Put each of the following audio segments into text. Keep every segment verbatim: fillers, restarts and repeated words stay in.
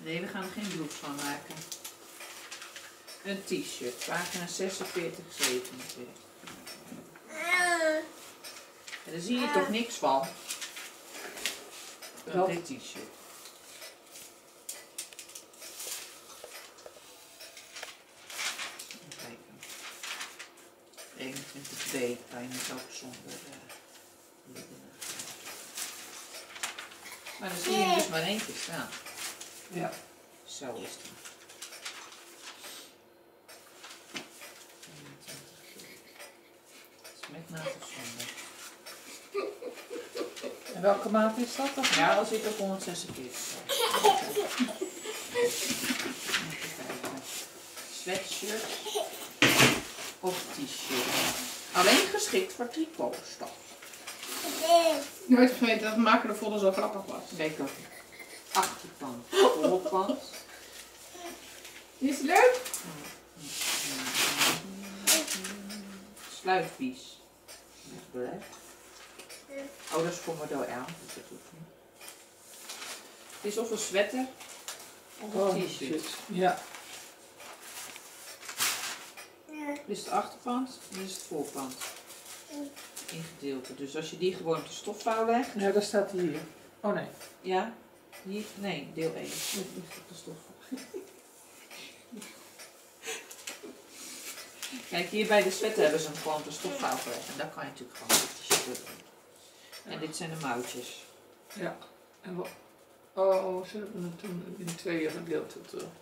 Nee, we gaan er geen broek van maken. Een t-shirt, pagina zesenveertig, zevenenveertig. En daar zie je toch niks van? Van dit t-shirt. Kijken. eenentwintig b, kan je niet ook zonder uh, maar dan zie je dus maar één keer staan. Ja. Zo is het. Met maat of zonder. En welke maat is dat? Of? Ja, als ik op honderdzesenveertig sta. Sweatshirt of t-shirt. Alleen geschikt voor tricotstof. Nooit vergeten dat maken de volle zo grappig was. Weet ik ook niet. Achterkant, voorkant. Is het leuk? Sluitpies. Oh, dat is voor model L. Dus dat hoeft niet. Het is of een sweater of een Oh, t-shirt. Ja. Dit is de achterkant en dit is het voorkant. In gedeelte. Dus als je die gewoon op de stofvouw legt. Ja, daar staat hij hier. Oh nee. Ja, hier, nee, deel één. Niet op de stofvouw. Kijk, hier bij de sweater hebben ze hem gewoon op de stofvouw gelegd. En daar kan je natuurlijk gewoon op de shirt doen. En dit zijn de mouwtjes. Ja. En wat? Oh, ze hebben het toen in tweeën gedeeld. Het, uh...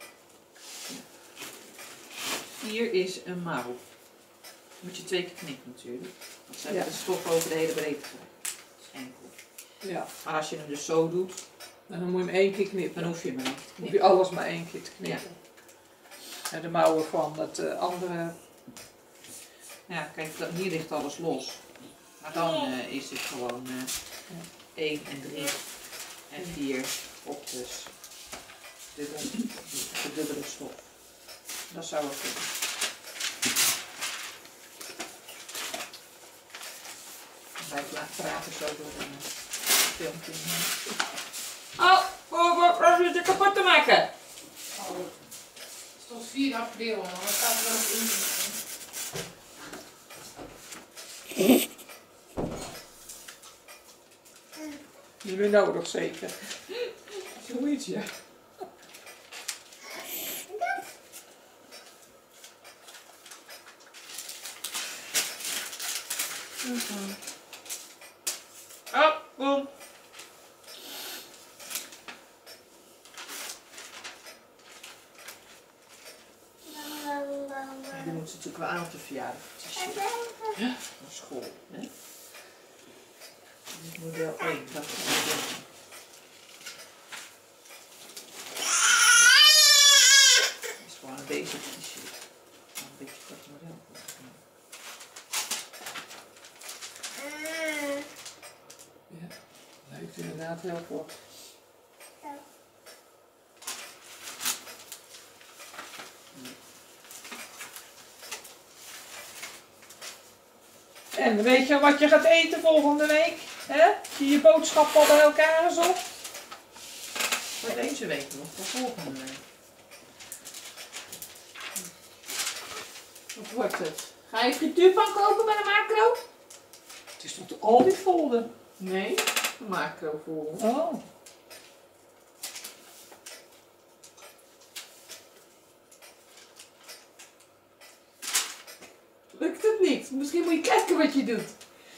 Hier is een mouw. Moet je twee keer knippen natuurlijk. Want ze hebben Ja. de stof over de hele breedte gelegd. Dat is enkel. Ja. Maar als je hem dus zo doet, En dan moet je hem één keer knippen. dan hoef je hem niet te Hoef knippen. je alles maar één keer te knippen. En de mouwen van het uh, andere. Ja, kijk, dan- hier ligt alles los. Maar dan uh, is het gewoon uh, één en drie en vier op dus de, de, de dubbele stof. Dat zou ook kunnen. Wij praten zo door een filmpje. Oh, oh, wat probeer je kapot te maken? Oh, het is tot vier april, maar het staat er ook in. Jullie nodig zeker. Zoiets, ja. Oh, boem. Ja, die moet ze natuurlijk wel aan op de verjaardag. Ja, naar school. Hè? Dit is model één. Dat is model één. Dat is gewoon een basic t-shirt. Een beetje kort model. Ja, lijkt inderdaad heel kort. En weet je wat je gaat eten volgende week? Hè? Zie je boodschappen al bij elkaar eens op? Voor deze week nog, voor volgende week. Wat wordt het? Ga je frituurpan kopen bij de macro? Het is toch de oliefolder? Nee, de macro voor. Oh. Lukt het niet? Misschien moet je kijken wat je doet.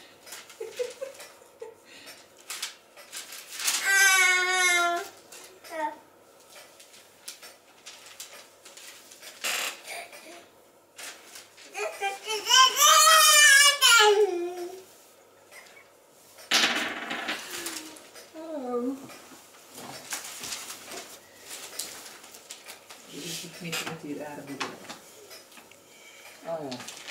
Oh. Dit is die knippen met die rare boeren. Oh ja.